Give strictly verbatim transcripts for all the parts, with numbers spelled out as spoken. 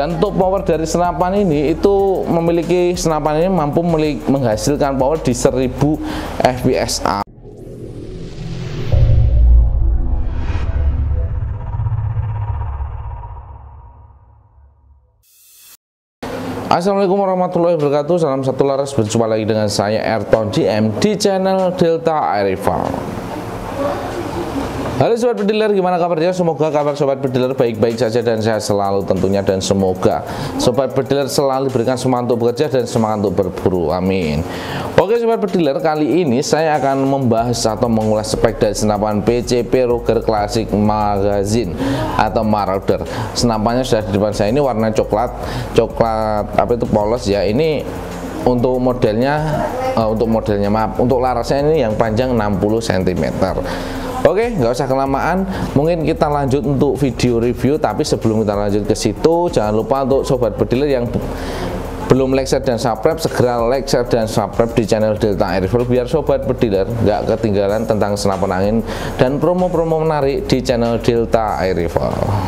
Dan untuk power dari senapan ini itu memiliki senapan ini mampu menghasilkan power di seribu F P S. Assalamualaikum warahmatullahi wabarakatuh. Salam satu laras, berjumpa lagi dengan saya Ayrton D M di channel Delta Air Rifle. Halo sobat pediler, gimana kabarnya? Semoga kabar sobat pediler baik-baik saja dan sehat selalu tentunya, dan semoga sobat pediler selalu diberikan semangat untuk bekerja dan semangat untuk berburu, amin. Oke sobat pediler, kali ini saya akan membahas atau mengulas spek dari senapan P C P Ruger Classic Magazine atau Marauder. Senapannya sudah di depan saya, ini warna coklat, coklat apa itu polos ya. Ini untuk modelnya, uh, untuk modelnya maaf, untuk larasnya ini yang panjang enam puluh sentimeter. Oke, nggak usah kelamaan, mungkin kita lanjut untuk video review. Tapi sebelum kita lanjut ke situ, jangan lupa untuk sobat pediler yang belum like, share, dan subscribe, segera like, share, dan subscribe di channel Delta Air Rifle biar sobat pediler nggak ketinggalan tentang senapan angin dan promo-promo menarik di channel Delta Air Rifle.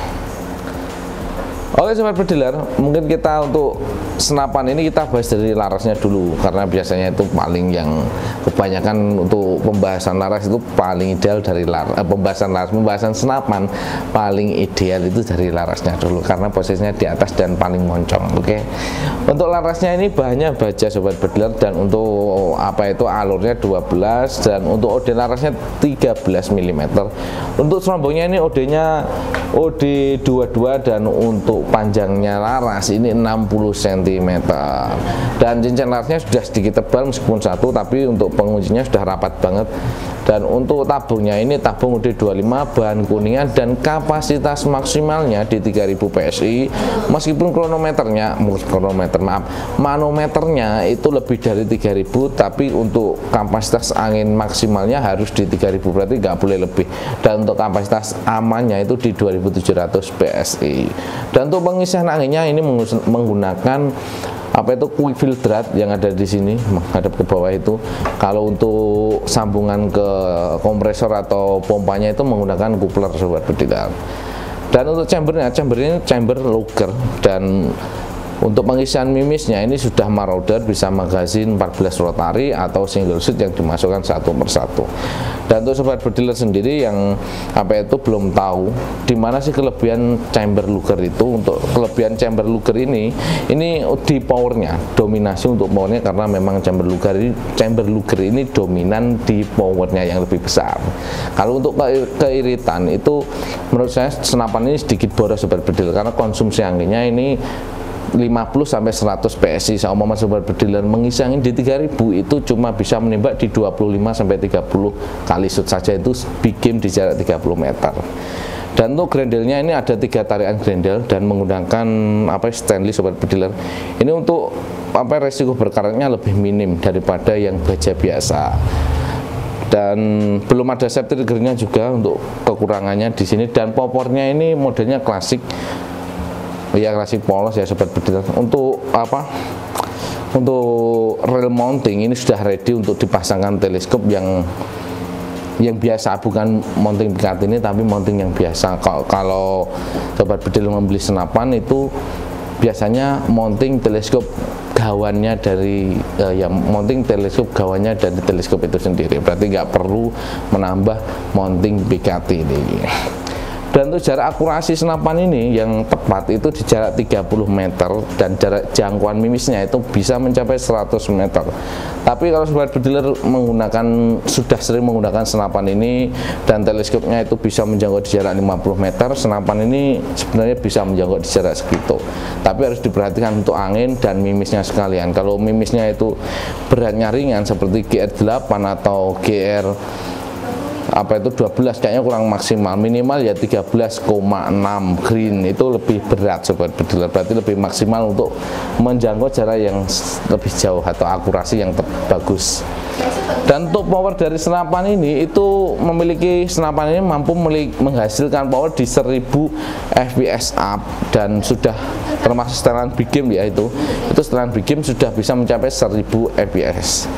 Oke sobat pediler, mungkin kita untuk senapan ini kita bahas dari larasnya dulu, karena biasanya itu paling yang kebanyakan untuk pembahasan laras itu paling ideal dari laras, eh, pembahasan laras, pembahasan senapan paling ideal itu dari larasnya dulu, karena posisinya di atas dan paling moncong. Oke, untuk larasnya ini bahannya baja sobat pediler, dan untuk apa itu alurnya dua belas, dan untuk O D larasnya tiga belas milimeter. Untuk serombongnya ini O D-nya O D dua puluh dua, dan untuk panjangnya laras ini enam puluh sentimeter, dan cincin larasnya sudah sedikit tebal meskipun satu, tapi untuk penguncinya sudah rapat banget. Dan untuk tabungnya ini tabung O D dua puluh lima, bahan kuningan, dan kapasitas maksimalnya di tiga ribu P S I. Meskipun kronometernya kronometer maaf manometernya itu lebih dari tiga ribu, tapi untuk kapasitas angin maksimalnya harus di tiga ribu, berarti nggak boleh lebih. Dan untuk kapasitas amannya itu di dua ribu tujuh ratus P S I. Dan untuk pengisian anginnya ini menggunakan apa itu quick filtrat yang ada di sini menghadap ke bawah itu. Kalau untuk sambungan ke kompresor atau pompanya itu menggunakan coupler sobat pediler. Dan untuk chambernya, chamber ini chamber Luger, dan untuk pengisian mimisnya ini sudah Marauder, bisa magazin empat belas rotary atau single shoot yang dimasukkan satu persatu. Dan untuk sobat pediler sendiri yang apa itu belum tahu di mana sih kelebihan chamber Luger itu, untuk kelebihan chamber Luger ini ini di powernya, dominasi untuk powernya, karena memang chamber Luger ini chamber Luger ini dominan di powernya yang lebih besar. Kalau untuk ke keiritan itu menurut saya senapan ini sedikit boros sobat pediler, karena konsumsi anginnya ini lima puluh sampai seratus P S I. Sama sobat pediler mengisi angin di tiga ribu itu cuma bisa menembak di dua puluh lima sampai tiga puluh kali shoot saja, itu big game di jarak tiga puluh meter. Dan untuk grendelnya ini ada tiga tarikan grendel dan menggunakan apa stainless sobat pediler. Ini untuk apa resiko berkaratnya lebih minim daripada yang baja biasa. Dan belum ada safety triggernya juga untuk kekurangannya di sini. Dan popornya ini modelnya klasik, ya klasik polos ya sobat pediler. Untuk apa untuk rail mounting ini sudah ready untuk dipasangkan teleskop yang yang biasa, bukan mounting pikat ini tapi mounting yang biasa. Kalau sobat pediler membeli senapan itu biasanya mounting teleskop gawannya dari eh, ya mounting teleskop gawannya dari teleskop itu sendiri, berarti nggak perlu menambah mounting pikat ini. Dan untuk jarak akurasi senapan ini yang tepat itu di jarak tiga puluh meter, dan jarak jangkauan mimisnya itu bisa mencapai seratus meter. Tapi kalau sobat pediler menggunakan sudah sering menggunakan senapan ini dan teleskopnya itu bisa menjangkau di jarak lima puluh meter, senapan ini sebenarnya bisa menjangkau di jarak segitu. Tapi harus diperhatikan untuk angin dan mimisnya sekalian. Kalau mimisnya itu beratnya ringan seperti G R delapan atau G R apa itu dua belas, kayaknya kurang maksimal, minimal ya tiga belas koma enam green itu lebih berat sobat pediler, berarti lebih maksimal untuk menjangkau jarak yang lebih jauh atau akurasi yang bagus. Dan untuk power dari senapan ini itu memiliki senapan ini mampu menghasilkan power di seribu F P S up, dan sudah termasuk setelan big game ya, itu itu setelan big game sudah bisa mencapai seribu F P S.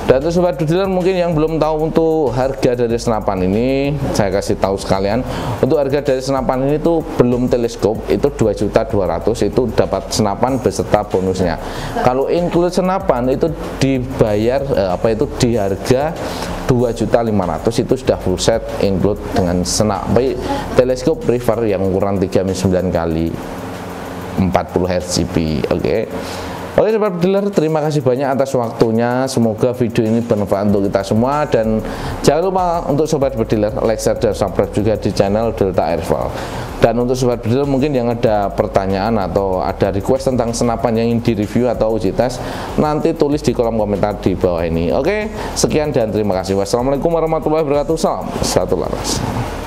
Dan untuk sobat bediler mungkin yang belum tahu untuk harga dari senapan ini, saya kasih tahu sekalian. Untuk harga dari senapan ini tuh belum teleskop, itu dua juta dua ratus ribu, itu dapat senapan beserta bonusnya. Kalau include senapan itu dibayar eh, apa itu di harga dua juta lima ratus ribu, itu sudah full set include dengan senapan teleskop river yang ukuran tiga koma sembilan kali empat puluh hertz C P. Oke. Okay. Oke sobat bediler, terima kasih banyak atas waktunya. Semoga video ini bermanfaat untuk kita semua, dan jangan lupa untuk sobat bediler like, share, dan subscribe juga di channel Delta Airval. Dan untuk sobat bediler mungkin yang ada pertanyaan atau ada request tentang senapan yang ingin direview atau uji tes, nanti tulis di kolom komentar di bawah ini. Oke, sekian dan terima kasih. Wassalamualaikum warahmatullahi wabarakatuh. Salam satu laras.